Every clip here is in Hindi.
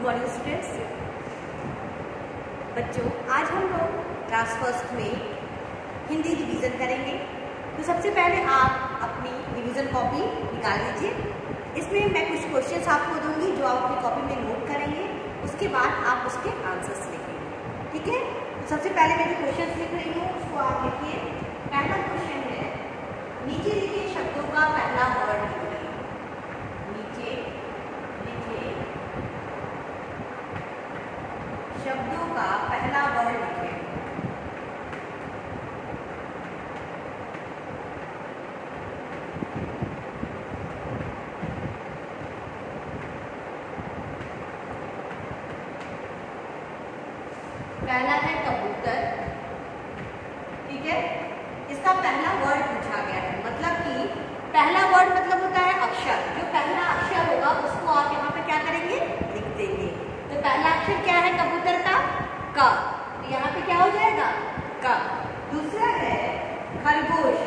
Morning students. बच्चों, आज हम लोग क्लास फर्स्ट में हिंदी रिवीजन करेंगे। तो सबसे पहले आप अपनी रिवीजन कॉपी निकाल लीजिए। इसमें मैं कुछ क्वेश्चंस आपको दूंगी जो आप अपनी कॉपी में नोट करेंगे। उसके बाद आप उसके आंसर्स लिखेंगे, ठीक है। तो सबसे पहले मैं जो क्वेश्चंस लिख रही हूँ उसको आप लिखिए। पहला क्वेश्चन है, नीचे लिखे शब्दों का पहला वर्ड लिखिए। नीचे लिखे शब्दों का पहला वर्ड लिखिए। पहला है कबूतर, ठीक है। इसका पहला वर्ड पूछा गया है, मतलब कि पहला वर्ड मतलब होता है अक्षर। जो पहला अक्षर होगा उसको आप यहाँ पे क्या करेंगे, लिख देंगे। तो पहला अक्षर क्या है कबूतर का? क। तो यहाँ पे क्या हो जाएगा? क। दूसरा है खरगोश,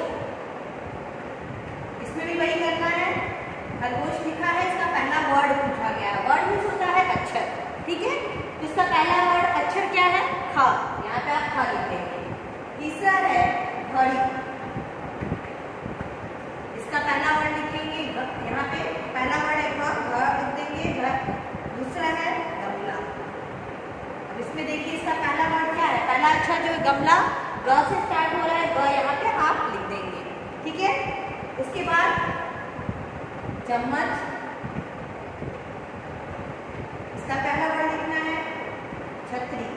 इसमें भी वही करना है। खरगोश लिखा है, इसका पहला वर्ड पूछा गया है। वर्ड मीन्स होता है अक्षर, ठीक है। तो इसका पहला वर्ड अक्षर क्या है? ख। यहाँ पे आप ख लिखेंगे। तीसरा है घड़ी, इसका पहला वर्ड लिखेंगे। यहाँ पे पहला वर्ड है घ, लिख देंगे घ। दूसरा है गमला। अब इसमें देखिए इसका पहला वर्ड क्या है? पहला अक्षर जो है गमला, ग से स्टार्ट हो रहा है, ग यहाँ पे आप लिख देंगे, ठीक है। उसके बाद चम्मच, इसका पहला वर्ड लिखना है छतरी,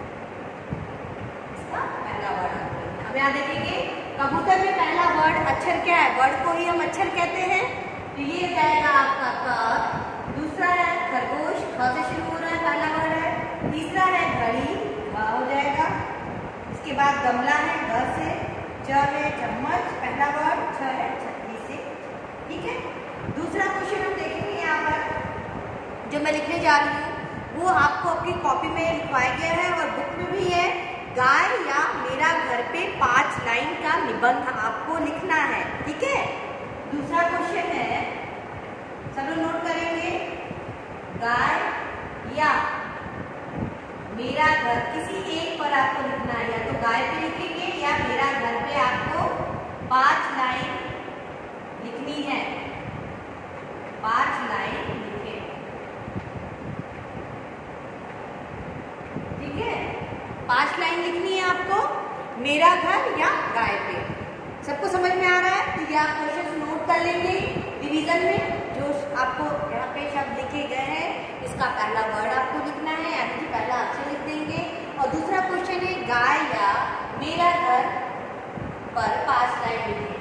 इसका पहला वर्ड। अब यहाँ देखेंगे कबूतर में पहला वर्ड अक्षर क्या है? वर्ड को ही हम अक्षर कहते हैं। तो ये जाएगा आपका क। दूसरा है खरगोश, ख से शुरू हो रहा है, पहला वर्ड है। तीसरा है घड़ी, घ हो जाएगा। इसके बाद गमला है, ग से। च है चम्मच, पहला वर्ड। छ है छतरी से, ठीक है। दूसरा क्वेश्चन हम देखेंगे यहाँ पर जो मैं लिखने जा रही हूँ, वो आपको अपनी कॉपी में लिखवाया गया है और बुक में भी है। गाय या मेरा घर पे 5 लाइन का निबंध आपको लिखना है, ठीक है। दूसरा क्वेश्चन है, सब लोग नोट करेंगे। गाय या मेरा घर, किसी एक पर आपको लिखना है। या तो गाय पे लिखेंगे या मेरा घर पे आपको 5 लाइन लिखनी है। 5 लाइन लिखे, ठीक है। 5 लाइन लिखनी है आपको मेरा घर या गाय पे। सबको समझ में आ रहा है? तो ये आप क्वेश्चन नोट कर लेंगे रिवीजन में। जो आपको यहाँ पे शब्द लिखे गए हैं, इसका पहला वर्ड आपको लिखना है, यानी कि पहला अक्षर लिख देंगे। और दूसरा क्वेश्चन है, गाय या मेरा घर पर 5 लाइन लिखे।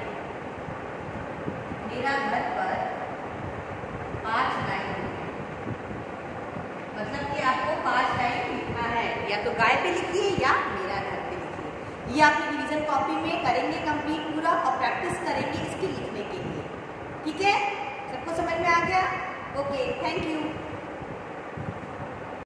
मेरा घर पर 5 लाइन लिखे, मतलब कि आपको 5 लाइन लिखना है। या तो गाय पे लिखिए या मेरा घर पे लिखिए। ये आप रिवीजन कॉपी में करेंगे कंप्लीट पूरा और प्रैक्टिस करेंगे इसके लिखने के लिए, ठीक है। सबको समझ में आ गया? Okay, thank you.